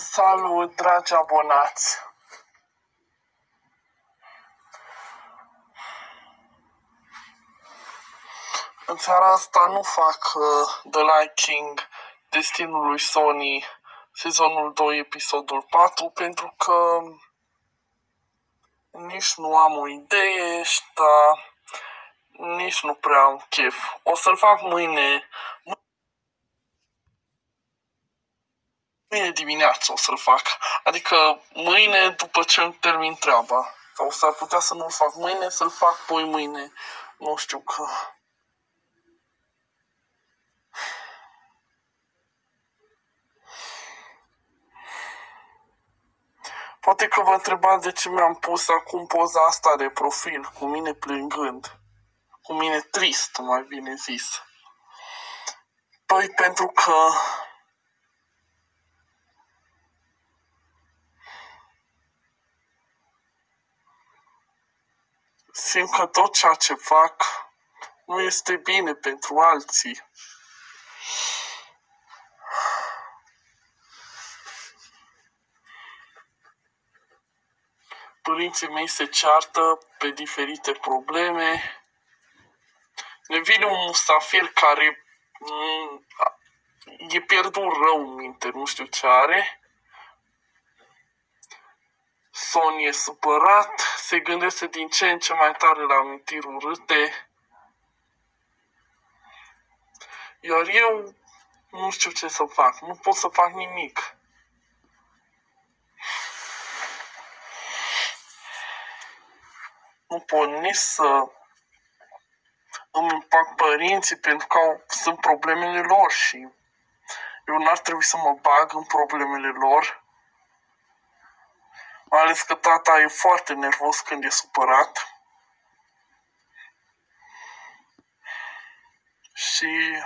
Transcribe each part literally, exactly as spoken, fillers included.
Salut, dragi abonați! În seara asta nu fac uh, The Lion King, Destinul lui Sony, sezonul doi, episodul patru, pentru că nici nu am o idee, dar nici nu prea am chef. O să-l fac mâine, mâine dimineață o să-l fac, adică mâine după ce îmi termin treaba. Sau s-ar putea să nu-l fac mâine, să-l fac poi mâine. Nu știu că... Poate că vă întrebați de ce mi-am pus acum poza asta de profil, cu mine plângând. Cu mine trist, mai bine zis. Păi pentru că simt că tot ceea ce fac nu este bine pentru alții. Părinții mei se ceartă pe diferite probleme. Ne vine un musafir care m- e pierdut rău în minte, nu știu ce are. Son e supărat, se gândește din ce în ce mai tare la amintiri urâte. Iar eu nu știu ce să fac, nu pot să fac nimic. Nu pot nici să îmi împac părinții pentru că au, sunt problemele lor și eu n-ar trebui să mă bag în problemele lor. Mai ales că tata e foarte nervos când e supărat. Și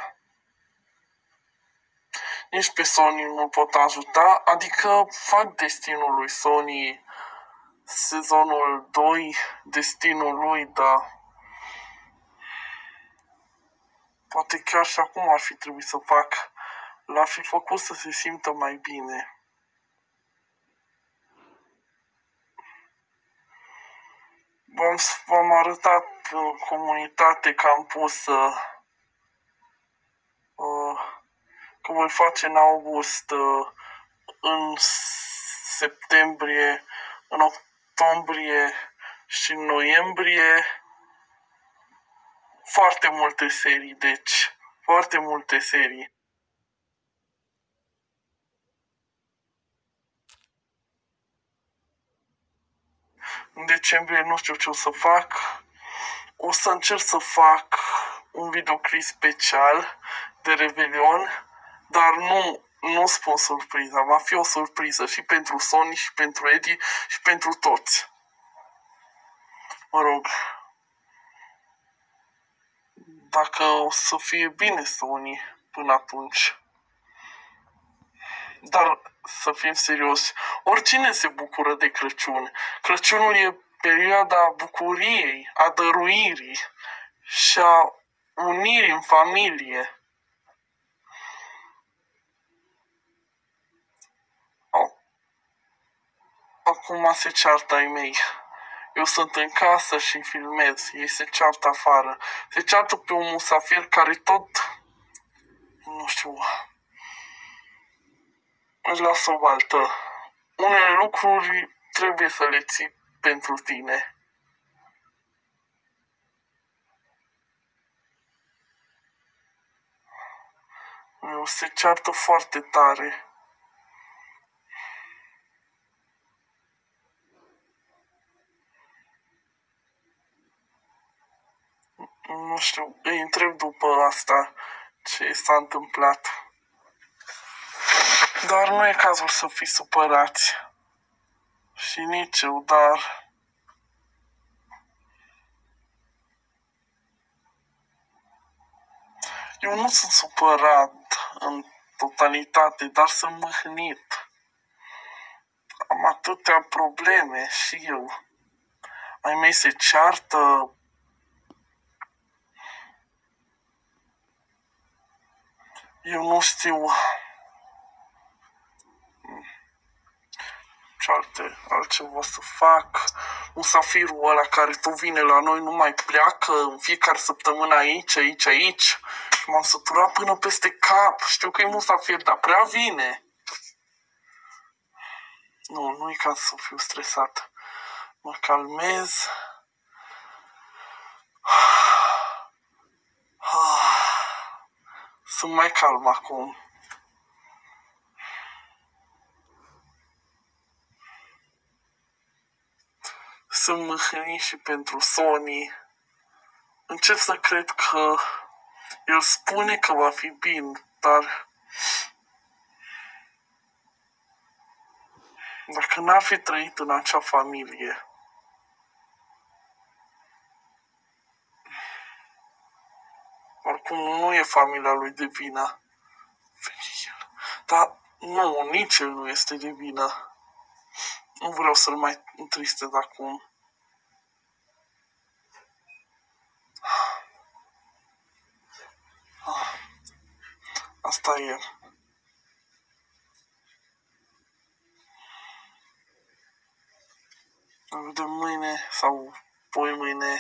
nici pe Sony nu pot ajuta, adică fac Destinul lui Sony sezonul doi, Destinul lui, dar poate chiar și acum ar fi trebuit să fac, l-ar fi făcut să se simtă mai bine. V-am, v-am arătat în comunitate că am pus uh, uh, că voi face în august, uh, în septembrie, în octombrie și în noiembrie foarte multe serii, deci foarte multe serii. În decembrie nu știu ce o să fac. O să încerc să fac un videoclip special de Revelion, dar nu, nu spun surpriza. Va fi o surpriză și pentru Sony, și pentru Eddie, și pentru toți. Mă rog, dacă o să fie bine Sony până atunci. Dar să fim serioși, oricine se bucură de Crăciun. Crăciunul e perioada bucuriei, a dăruirii și a unirii în familie. Acum se ceartă ai mei. Eu sunt în casă și filmez. Ei se ceartă afară. Se ceartă pe un musafir care tot, nu știu, își lasă o baltă. Unele lucruri trebuie să le ții pentru tine. Eu se ceartă foarte tare. Nu știu, îi întreb după asta ce s-a întâmplat. Dar nu e cazul să fii supărați. Și nici eu, dar... Eu nu sunt supărat în totalitate, dar sunt mâhnit. Am atâtea probleme și eu. Ai mei se ceartă. Eu nu știu. altceva să fac. Musafirul ăla care tot vine la noi nu mai pleacă în fiecare săptămână aici, aici, aici. Și m-am săturat până peste cap. Știu că e musafir, dar prea vine. Nu, nu e ca să fiu stresat. Mă calmez. Sunt mai calm acum. Sunt mâhnit și pentru Sony. Încep să cred că el spune că va fi bine, dar dacă n-ar fi trăit în acea familie, oricum nu e familia lui de vină. Dar nu, nici el nu este de vină. Nu vreau să-l mai întristez acum. Asta e. Ne vedem mâine sau poi mâine.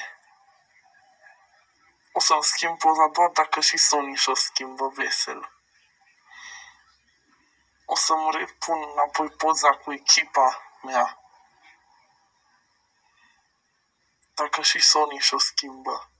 O să-mi schimb poza doar dacă și Sony și-o schimbă vesel. O să-mi repun înapoi poza cu echipa mea. Dacă și Sony și-o schimbă.